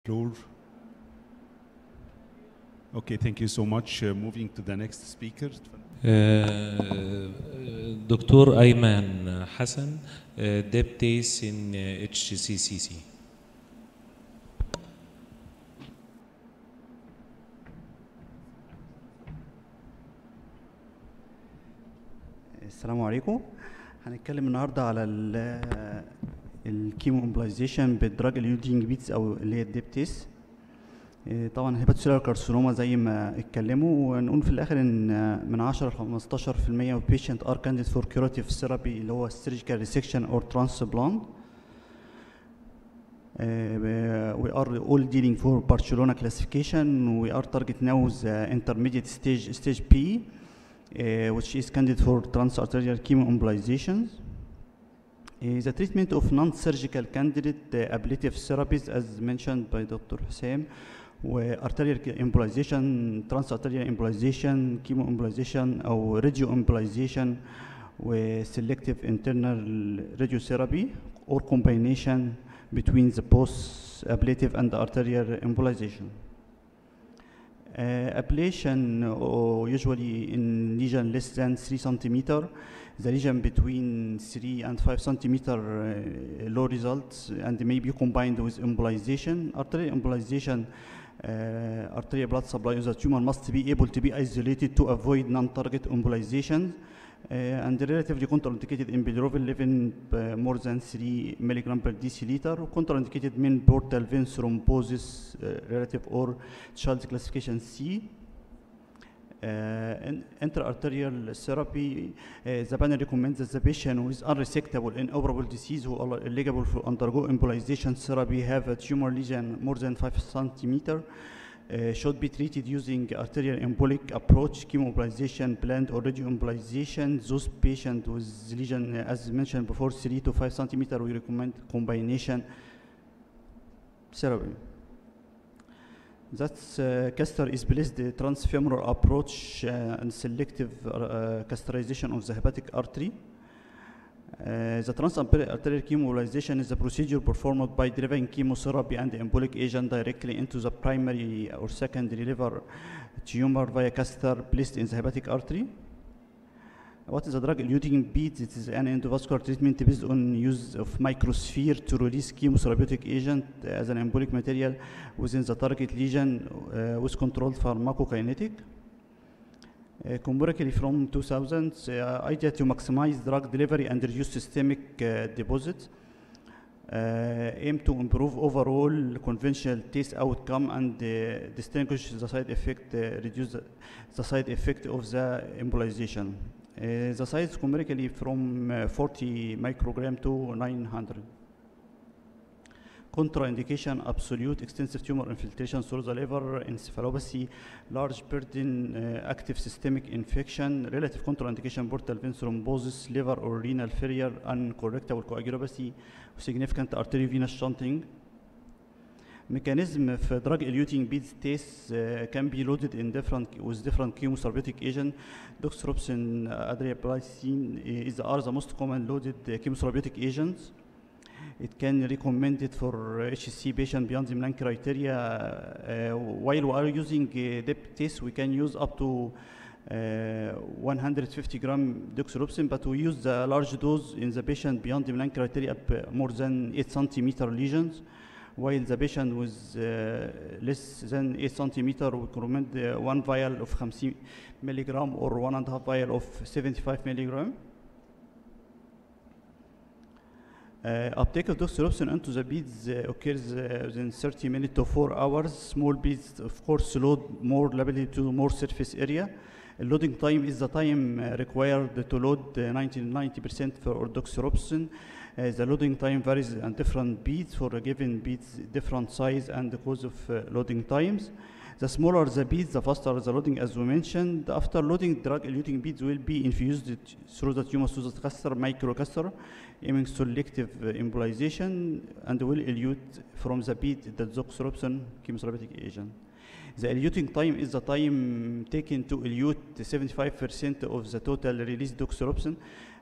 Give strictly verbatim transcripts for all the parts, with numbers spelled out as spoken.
Floor. Okay, thank you so much. Uh, moving to the next speaker. آه، دكتور أيمن حسن ديبتيس in اتش سي سي سي. السلام عليكم. هنتكلم النهارده على الكيمو امبلايزيشن بالدراج اليودينج بيتس او اللي هي الديبتيس. طبعا هيباتوسيلر كارسينوما زي ما اتكلموا، ونقول في الاخر ان من عشرة ل خمستاشر في المية of patient are candidate for curative therapy اللي هو surgical resection or transplant. Uh, we are all dealing for Barcelona classification. We are target now the intermediate stage, stage B, uh, which is candidate for transarterial chemoembolizations. Uh, the treatment of non-surgical candidate uh, ablative therapies, as mentioned by Doctor Hussein, arterial embolization, transarterial embolization, chemoembolization, or radioembolization, with selective internal radiotherapy, or combination between the post-ablative and the arterial embolization. Uh, ablation uh, usually in lesion less than three centimeter, the lesion between three and five centimeter uh, low results, and may be combined with embolization. Arterial embolization, uh, arterial blood supply of the tumor must be able to be isolated to avoid non-target embolization. Uh, and relatively contraindicated in bilirubin level uh, more than three milligram per deciliter, contraindicated in portal vein thrombosis uh, relative or child classification C. Uh, in intra-arterial therapy, uh, the panel recommends that the patient with unresectable inoperable disease who are eligible for undergo embolization therapy have a tumor lesion more than five centimeter. Uh, should be treated using arterial embolic approach, chemoembolization, planned or radioembolization. Those patients with lesion, uh, as mentioned before, three to five centimeter, we recommend combination therapy. That's uh, caster is placed the transfemoral approach uh, and selective uh, castration of the hepatic artery. Uh, the transarterial chemoembolization is a procedure performed by delivering chemotherapy and embolic agent directly into the primary or secondary liver tumor via catheter placed in the hepatic artery. What is a drug eluting bead? It is an endovascular treatment based on use of microsphere to release chemotherapeutic agent as an embolic material within the target lesion uh, with controlled pharmacokinetic. Uh, Comparatively from two thousand, uh, idea to maximize drug delivery and reduce systemic uh, deposit, uh, aim to improve overall conventional taste outcome and uh, distinguish the side effect, uh, reduce the, the side effect of the embolization. Uh, the size comparatively from uh, forty microgram to nine hundred. Contraindication, absolute extensive tumor infiltration through the liver, encephalopathy, large burden, uh, active systemic infection, relative contraindication, portal vein thrombosis, liver or renal failure, uncorrectable coagulopathy, significant arteriovenous shunting. Mechanism of drug eluting beads test uh, can be loaded in different with different chemotherapeutic agent. Doxorubicin, uh, adriamycin is are the most common loaded uh, chemotherapeutic agents. It can be recommended for H C C patient beyond the Milan criteria. Uh, while we are using uh, D E P test, we can use up to uh, one hundred fifty gram doxorubicin, but we use the large dose in the patient beyond the Milan criteria up more than eight centimeter lesions. While the patient with uh, less than eight centimeter, we recommend uh, one vial of fifty milligram or one and a half vial of seventy-five milligram. Uh, uptake of doxorubicin into the beads uh, occurs uh, within thirty minutes to four hours. Small beads, of course, load more rapidly to more surface area. Loading time is the time uh, required to load uh, ninety percent for doxorubicin. Uh, the loading time varies on different beads for a given beads, different size and the cause of uh, loading times. The smaller the beads, the faster the loading, as we mentioned. After loading, drug eluting beads will be infused through the tumor to the caster, microcaster, aiming selective uh, embolization, and will elute from the bead the doxorubicin chemotherapeutic agent. The eluting time is the time taken to elute seventy-five percent of the total released doxorubicin.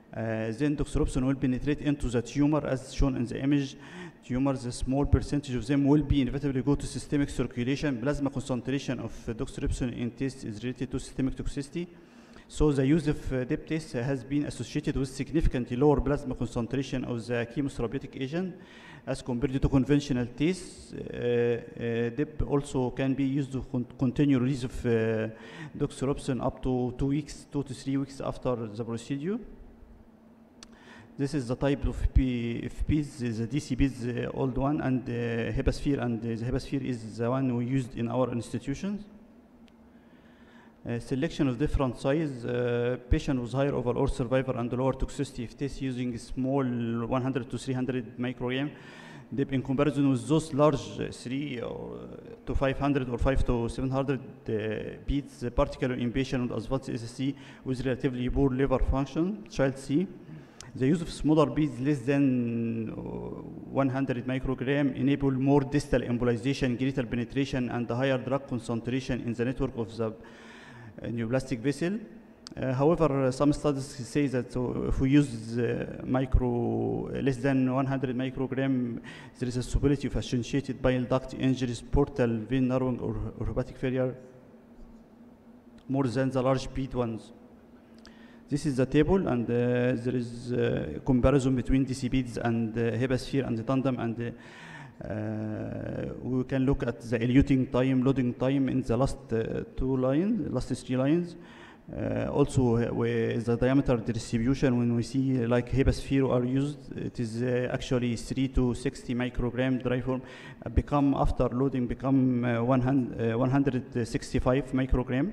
Uh, then doxorubicin will penetrate into the tumor as shown in the image. Tumors, a small percentage of them will be inevitably go to systemic circulation. Plasma concentration of uh, doxorubicin in test is related to systemic toxicity. So the use of uh, D E P test has been associated with significantly lower plasma concentration of the chemotherapeutic agent as compared to conventional tests. Uh, uh, D E P also can be used to con continue release of uh, doxorubicin up to two weeks, two to three weeks after the procedure. This is the type of P F Ps, the D C Ps, the old one, and the Hepasphere, and the Hepasphere is the one we used in our institutions. Uh, selection of different size, uh, patient with higher overall survival and lower toxicity if test using small one hundred to three hundred microgram, D E P in comparison with those large uh, three or to five hundred or five to seven hundred uh, beats, uh, particularly in patient with advanced S S C with relatively poor liver function, child C. The use of smaller beads less than one hundred microgram enable more distal embolization, greater penetration, and higher drug concentration in the network of the neoplastic vessel. Uh, however, uh, some studies say that uh, if we use uh, micro uh, less than one hundred microgram, there is a possibility of associated bile duct injuries, portal vein narrowing, or, or hepatic failure more than the large bead ones. This is the table, and uh, there is a comparison between D C beads and uh, Hepasphere and the tandem, and uh, Uh, we can look at the eluting time, loading time in the last uh, two lines, last three lines. Uh, also, uh, with the diameter distribution, when we see like Hepasphere are used, it is uh, actually three to sixty microgram dry form. Uh, become after loading, become uh, one hundred sixty-five microgram.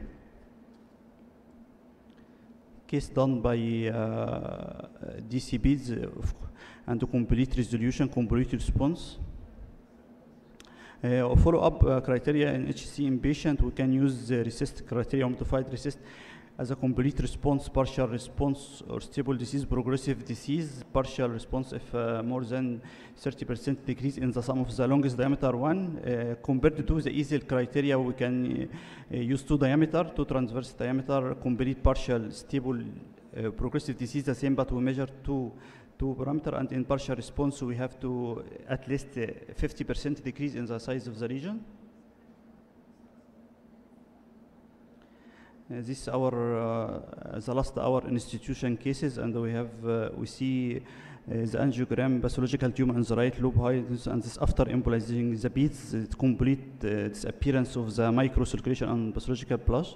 Case done by uh, D C beads uh, and complete resolution, complete response. Uh, follow-up uh, criteria in H C C in patient, we can use the RECIST criteria, modified RECIST, as a complete response, partial response, or stable disease, progressive disease, partial response if uh, more than thirty percent decrease in the sum of the longest diameter one. Uh, compared to the EASL criteria, we can uh, use two diameter, two transverse diameter, complete, partial, stable, uh, progressive disease, the same, but we measure two two parameter, and in partial response we have to at least fifty percent uh, decrease in the size of the lesion. Uh, this is our uh, the last our institution cases, and we have uh, we see uh, the angiogram pathological tumor in the right lobe height, and this after embolizing the beads, it complete uh, disappearance of the microcirculation and pathological plush.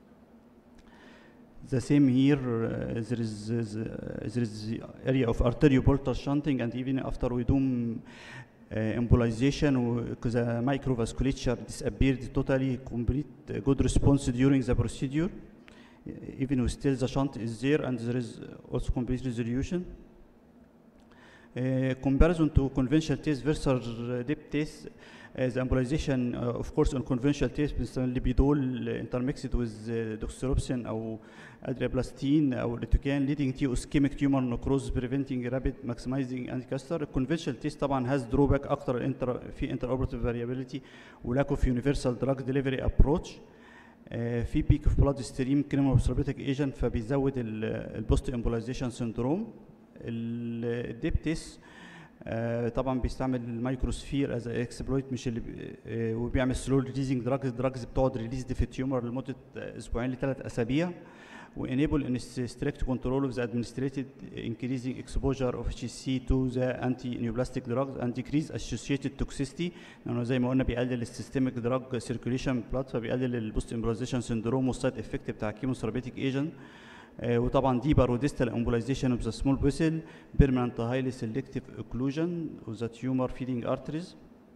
The same here, uh, there is uh, there is the area of arterioportal shunting, and even after we do uh, embolization, because the microvasculature disappeared totally, complete uh, good response during the procedure. Uh, even with still the shunt is there, and there is also complete resolution. Uh, comparison to conventional test versus uh, D E P test. Uh, the embolization, uh, of course, on conventional test, lipidol uh, intermixed with uh, doxorubicin or adriaplastine or litucan, leading to ischemic tumor necrosis, preventing rapid maximizing anti-cancer. Conventional test طبعا has drawback أكتر inter في interoperative variability و lack of universal drug delivery approach. Uh, في peak of blood stream chemotherapeutic agent فبيزود البوست embolization syndrome. ال D E P test آه طبعا بيستعمل المايكروسفير از اكسبلويت، مش اللي آه وبيعمل سلو ريليزنج دراجز، الدراجز بتقعد ريليزد في التيومر لمده اسبوعين لثلاث اسابيع، وانيبل ان ستريكت كنترول اوف ذا ادمنستريتد انكريزنج اكسبوجر اوف اتش سي تو ذا انتي نيوبلاستيك دراجز اند ديكريز اسوشيتد توكسيستي، لانه زي ما قلنا بيقلل السيستميك دراج سيركيوليشن بلاد، فبيقلل البوست امبوليزيشن سندروم والسايد افكت بتاع الكيموثيرابيوتيك ايجنت. Uh, وطبعا deeper distal embolization of the small vessel, permanent highly selective occlusion of the tumor feeding arteries.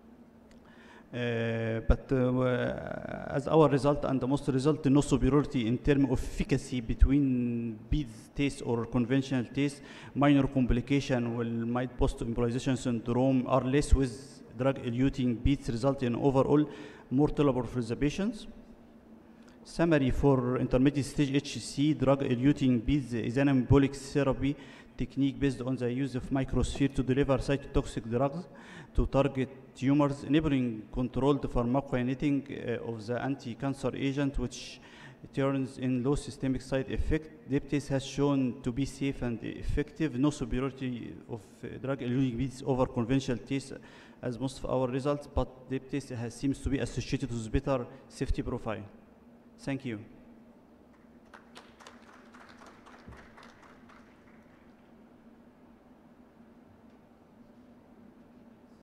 Uh, but uh, as our result and the most result, no superiority in terms of efficacy between beads test or conventional test. Minor complication will might post embolization syndrome are less with drug eluting beads, result in overall more tolerable for the patients. Summary for intermediate stage H C C, drug eluting beads is an embolic therapy technique based on the use of microsphere to deliver cytotoxic drugs to target tumors, enabling controlled pharmacokinetic uh, of the anti-cancer agent, which It turns in low systemic side effect. Diptase has shown to be safe and effective. No superiority of uh, drug-eluting beads over conventional taste as most of our results, but Diptase has seems to be associated with better safety profile. Thank you.